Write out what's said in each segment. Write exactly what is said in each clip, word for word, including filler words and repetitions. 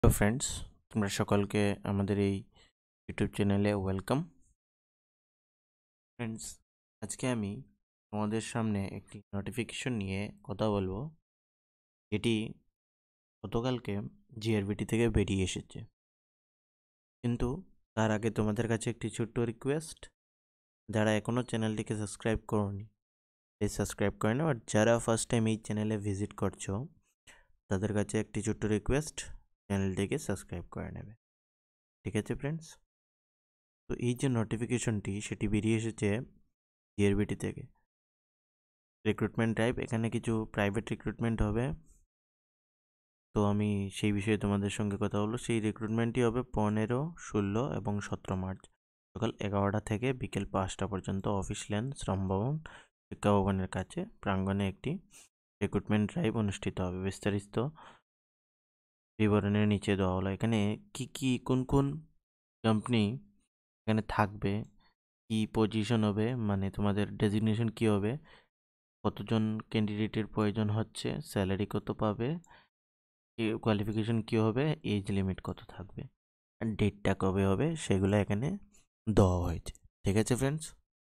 Hello friends, তোমরা সকলকে আমাদের এই ইউটিউব চ্যানেলে ওয়েলকাম। ফ্রেন্ডস, আজকে আমি তোমাদের সামনে একটি নোটিফিকেশন নিয়ে কথা বলবো, যেটি গতকালকে জিআরবিটি থেকে বেরিয়ে এসেছে। কিন্তু তার আগে তোমাদের কাছে একটি ছোট্ট রিকোয়েস্ট, যারা এখনও চ্যানেলটিকে সাবস্ক্রাইব করোনি প্লিজ সাবস্ক্রাইব করে নাও। আর যারা ফার্স্ট টাইম এই চ্যানেলে ভিজিট করছো তাদের কাছে একটি ছোট্ট রিকোয়েস্ট, চ্যানেলটিকে সাবস্ক্রাইব করে নেবে। ঠিক আছে ফ্রেন্ডস? তো এই যে নোটিফিকেশনটি সেটি বেরিয়ে এসেছে জিআরবিটি থেকে। রিক্রুটমেন্ট টাইপ, এখানে কিছু প্রাইভেট রিক্রুটমেন্ট হবে। তো আমি সেই বিষয়ে তোমাদের সঙ্গে কথা বলবো। সেই রিক্রুটমেন্টটি হবে পনেরো ষোলো এবং সতেরো মার্চ সকাল এগারোটা থেকে বিকেল পাঁচটা পর্যন্ত অফিস ল্যান্ড শ্রমভবন শিক্ষা ভবনের কাছে প্রাঙ্গণে একটি রিক্রুটমেন্ট ড্রাইভ অনুষ্ঠিত হবে। বিস্তারিত বিবরণের নিচে দেওয়া হলো। এখানে কি কি কোন কোন কোম্পানি এখানে থাকবে, কি পজিশন হবে, মানে তোমাদের ডেজিগনেশন কি হবে, কতজন ক্যান্ডিডেটের প্রয়োজন হচ্ছে, স্যালারি কত পাবে, কোয়ালিফিকেশন কী হবে, এজ লিমিট কত থাকবে, আর ডেটটা কবে হবে, সেগুলো এখানে দেওয়া হয়েছে। ঠিক আছে ফ্রেন্ডস?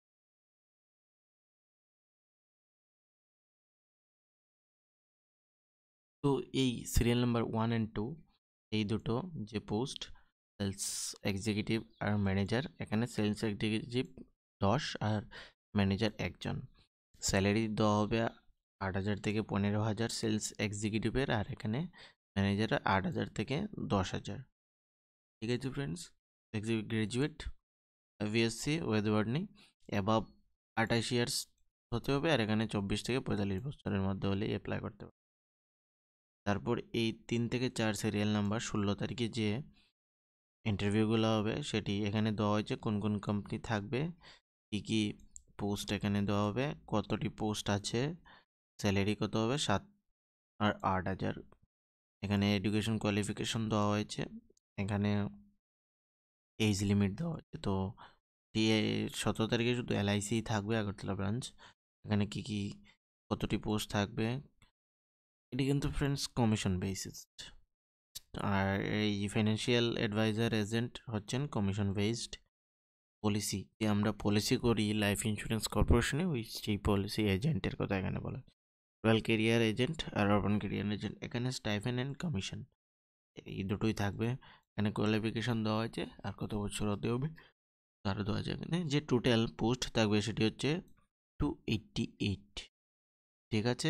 তো এই serial number one and two এই দুটো যে পোস্ট, সেলস এক্সিকিউটিভ আর ম্যানেজার, এখানে সেলস এক্সিকিউটিভ দশ আর ম্যানেজার একজন। স্যালারি দেওয়া হবে আট হাজার থেকে পনেরো হাজার সেলস এক্সিকিউটিভের, আর এখানে ম্যানেজারের আট হাজার থেকে দশ হাজার। ঠিক আছে friends? Executive graduate BSc with burning above আঠাশ ইয়ার্স হতে হবে, আর এখানে চব্বিশ থেকে পঁয়তাল্লিশ বছরের মধ্যে হলেই অ্যাপ্লাই করতে হবে। তারপর এই তিন থেকে চার সিরিয়াল নাম্বার ষোলো তারিখে যে ইন্টারভিউগুলো হবে সেটি এখানে দেওয়া হয়েছে, কোন কোন কোম্পানি থাকবে, কী কী পোস্ট এখানে দেওয়া হবে, কতটি পোস্ট আছে, স্যালারি কত হবে, সাত আর আট হাজার। এখানে এডুকেশন কোয়ালিফিকেশন দেওয়া হয়েছে, এখানে এজ লিমিট দেওয়া হয়েছে। তো সতেরো তারিখে শুধু এলআইসি থাকবে আগরতলা ব্রাঞ্চ। এখানে কি কি কতটি পোস্ট থাকবে, এটি কিন্তু ফ্রেন্ডস কমিশন বেসিসড। আর এই ফাইন্যান্সিয়াল অ্যাডভাইজার এজেন্ট হচ্ছেন কমিশন বেসড। পলিসি, যে আমরা পলিসি করি লাইফ ইন্স্যুরেন্স কর্পোরেশনে, ওই সেই পলিসি এজেন্টের কথা এখানে বলা। রয়্যাল কেরিয়ার এজেন্ট আর আরবান কেরিয়ার এজেন্ট, এখানে স্টাইফেন অ্যান্ড কমিশন এই দুটোই থাকবে। এখানে কোয়ালিফিকেশন দেওয়া হয়েছে আর কত বছর হতে হবে তারও দেওয়া আছে। এখানে যে টোটাল পোস্ট থাকবে সেটি হচ্ছে টু এইটটি এইট। ঠিক আছে?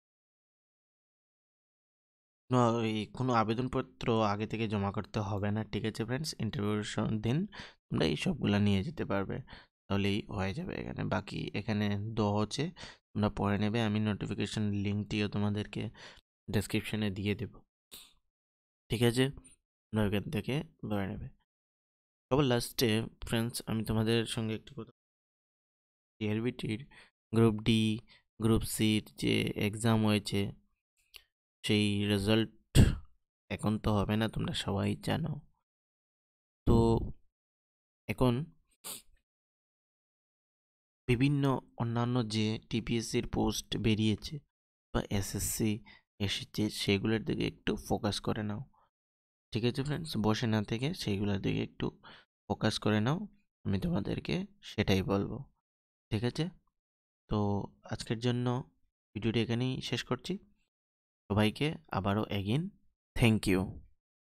কোনো আবেদনপত্র আগে থেকে জমা করতে হবে না। ঠিক আছে ফ্রেন্ডস? ইন্টারভিউর দিন তোমরা এই সবগুলো নিয়ে যেতে পারবে, তাহলেই হয়ে যাবে। এখানে বাকি এখানে দেওয়া হচ্ছে, তোমরা পড়ে নেবে। আমি নোটিফিকেশন লিঙ্কটিও তোমাদেরকে ডেসক্রিপশনে দিয়ে দেব। ঠিক আছে? তোমরা ওইখান থেকে ধরে নেবে। সবার লাস্টে ফ্রেন্ডস আমি তোমাদের সঙ্গে একটি কথা, জিআরবিটির গ্রুপ ডি গ্রুপ সির যে এক্সাম হয়েছে সেই রেজাল্ট এখন তো হবে না, তোমরা সবাই জানো। তো এখন বিভিন্ন অন্যান্য যে টিপিএসসির পোস্ট বেরিয়েছে বা এসএসসি এসেছে সেগুলোর দিকে একটু ফোকাস করে নাও। ঠিক আছে ফ্রেন্ডস? বসে না থেকে সেইগুলোর দিকে একটু ফোকাস করে নাও, আমি তোমাদেরকে সেটাই বলবো। ঠিক আছে? তো আজকের জন্য ভিডিওটি এখানেই শেষ করছি। সবাইকে আবারও এগেইন থ্যাংক ইউ।